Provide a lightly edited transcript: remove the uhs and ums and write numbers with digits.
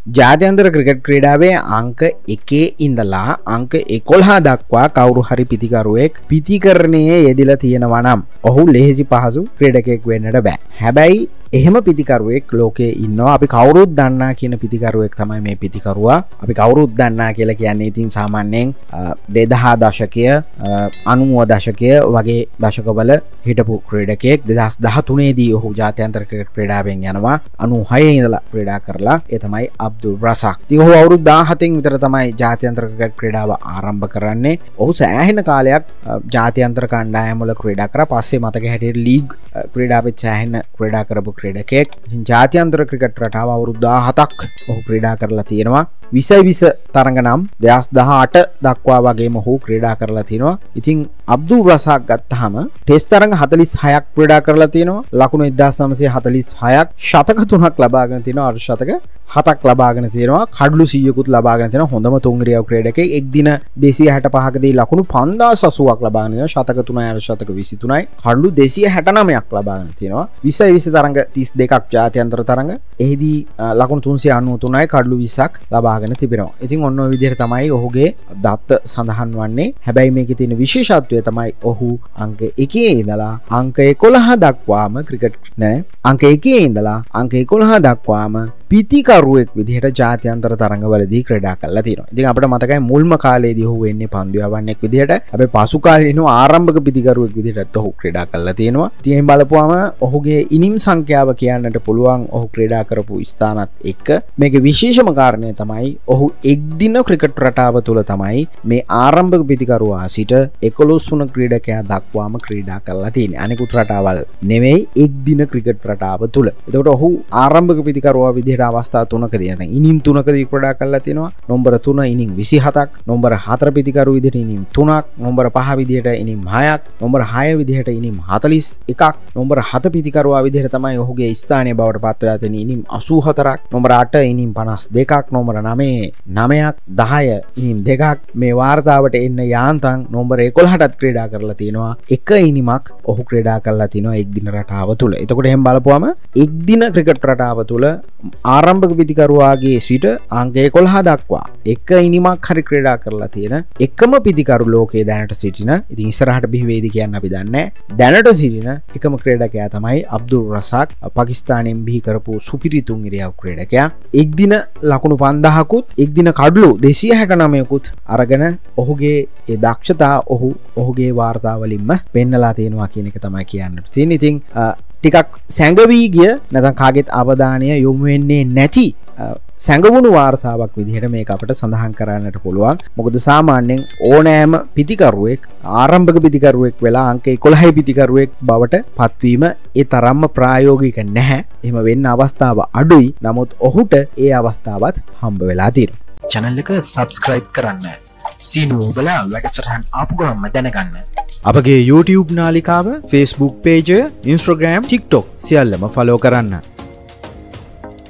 ජාත්‍යන්තර ක්‍රිකට් ක්‍රීඩාවේ අංක 1 ඉඳලා අංක 11 දක්වා කවුරු හරි පිතිකරුවෙක් පිතිකරණයේ යෙදিলা තියෙනවා නම් ඔහු ලෙහෙසි පහසු ක්‍රීඩකයෙක් වෙන්නට බෑ. හැබැයි එහෙම පිතිකරුවෙක් ලෝකේ ඉන්නවා. අපි කවුරුත් දන්නා කියන පිතිකරුවෙක් තමයි මේ පිතිකරුවා. අපි කවුරුත් දන්නා කියලා කියන්නේ ඉතින් සාමාන්‍යයෙන් 2000 දශකය 90 දශකය වගේ දශකවල හිටපු ක්‍රීඩකයෙක්. 2013 දී ඔහු ජාත්‍යන්තර ක්‍රිකට් ක්‍රීඩාවෙන් යනවා. 96 ඉඳලා ක්‍රීඩා කරලා ඒ තමයි abdul razzaq. ඉතින් ඔහු අවුරුදු 17න් විතර තමයි ජාත්‍යන්තර ක්‍රිකට් ක්‍රීඩාව ආරම්භ කරන්නේ. ඔහු සෑහෙන කාලයක් ජාත්‍යන්තර කණ්ඩායම් වල ක්‍රීඩා කරා. පස්සේ මතක හැටියට ලීග් ක්‍රීඩාවෙත් සෑහෙන ක්‍රීඩා කරපු ක්‍රීඩකයෙක්. ජාත්‍යන්තර ක්‍රිකට් රටාව අවුරුදු 17ක් ඔහු ක්‍රීඩා කරලා තියෙනවා. 20 තරඟ නම් 2018 දක්වා වගේම ඔහු ක්‍රීඩා කරලා තිනවා. ඉතින් abdul razzaq ගත්තාම ටෙස්ට් තරඟ 46ක් ක්‍රීඩා කරලා තියෙනවා. ලකුණු 1946ක්, ශතක 3ක් ලබාගෙන තිනවා. අර්ධ ශතක 7ක් ලබාගෙන තියෙනවා. කඩලු 100කුත් ලබාගෙන තියෙනවා. හොඳම තුන්ගිරියව ක්‍රීඩකයෙක්. එක් දින 265කදී ලකුණු 5080ක් ලබාගෙන තියෙනවා. ශතක 3යි අර්ධ ශතක 23යි. කඩලු 269ක් ලබාගෙන තියෙනවා. 20 තරඟ 32ක් ජාත්‍යන්තර තරඟ. එහිදී ලකුණු 393යි කඩලු 20ක් ලබාගෙන තිබෙනවා. ඉතින් ඔන්න ඔය විදිහට තමයි ඔහුගේ දත්ත සඳහන් වන්නේ. හැබැයි මේකේ තියෙන විශේෂත්වය තමයි ඔහු අංක 1 ඉඳලා අංක 11 දක්වාම ක්‍රිකට් නෑ. අංක 1 ඉඳලා අංක 11 දක්වාම පිතිකරුවෙක් විදිහට ජාත්‍යන්තර තරඟවලදී ක්‍රීඩා කරලා තියෙනවා. ඉතින් අපිට මතකයි මුල්ම කාලේදී ඔහු වෙන්නේ පන්දු යවන්නෙක් විදිහට. හැබැයි පසු කාලේ ඉන්න ආරම්භක පිතිකරුවෙක් විදිහටත් ඔහු ක්‍රීඩා කරලා තියෙනවා. ඉතින් එහෙන් බලපුවාම ඔහුගේ ඉනිම් සංඛ්‍යාව කියන්නට පුළුවන් ඔහු ක්‍රීඩා කරපු ස්ථානත් එක්ක. මේකේ විශේෂම කාරණය තමයි ඔහු එක් දින ක්‍රිකට් රටාව තුල තමයි මේ ආරම්භක පිතිකරුවා සිට 11 වන ක්‍රීඩකයා දක්වාම ක්‍රීඩා කරලා තියෙන්නේ. අනිකුත් රටාවල් නෙමෙයි එක් දින ක්‍රිකට් රටාව තුල. එතකොට ඔහු ආරම්භක පිතිකරුවා විදිහට අවස්ථා 3කදී නැත්නම් ඉනිම් 3කදී ක්‍රීඩා කරලා තිනවා. නම්බර 3 ඉනිම් 27ක්, නම්බර 4 පිතිකරු විදිහට ඉනිම් 3ක්, නම්බර 5 විදිහට ඉනිම් 6ක්, නම්බර 6 විදිහට ඉනිම් 41ක්, නම්බර 7 පිතිකරුවා විදිහට තමයි ඔහුගේ ස්ථානය බවට පත් වෙලා තියෙන ඉනිම් 84ක්, නම්බර 8 ඉනිම් 52ක්, නම්බර 9 9ක්, 10 ඉනිම් 2ක්. මේ වාර්තාවට එන්න යාන්තම් නම්බර 11ටත් ක්‍රීඩා කරලා තිනවා. එක ඉනිමක් ඔහු ක්‍රීඩා කරලා තිනවා එක් දින රටාව තුල. එතකොට එහෙන් බලපුවම එක් දින ක්‍රිකට් රටාව තුල ආරම්භක පිතිකරුවාගේ සිට අංක 11 දක්වා එක ඉනිමක් හරි ක්‍රීඩා කරලා තියෙන එකම පිතිකරු ලෝකයේ දැනට සිටින, ඉතින් ඉස්සරහට බිහි වේවි කියන්න අපි දන්නේ නැහැ, දැනට සිටින එකම ක්‍රීඩකයා තමයි abdul razzaq. පාකිස්තානයෙන් බිහි කරපු සුපිරි තුන්ගිරියව ක්‍රීඩකයා. එක් දින ලකුණු 5000කුත් එක් දින කඩලු 269කුත් අරගෙන ඔහුගේ ඒ දක්ෂතා ඔහුගේ වාර්තාවලින්ම පෙන්නලා තියෙනවා කියන එක තමයි කියන්නට තියෙන්නේ. ඉතින් ටිකක් සැඟවී ගිය නැත්නම් කාගෙත් අවධානය යොමු වෙන්නේ නැති සැඟවුණු වාර්තාවක් විදිහට මේක අපිට සඳහන් කරන්නට පුළුවන්. මොකද සාමාන්‍යයෙන් ඕනෑම පිතිකරුවෙක් ආරම්භක පිතිකරුවෙක් වෙලා අංක 11 පිතිකරුවෙක් බවට පත්වීම ඒ තරම්ම ප්‍රායෝගික නැහැ. එහෙම වෙන්න අවස්ථාව අඩුයි. නමුත් ඔහුට ඒ අවස්ථාවත් හම්බ වෙලා තියෙනවා. channel එක subscribe කරන්න. සීනුව ඔබලා වැඩසටහන් ආපු ගමන්ම දැනගන්න. අපගේ YouTube නාලිකාව, Facebook page, Instagram, TikTok සියල්ලම follow කරන්න.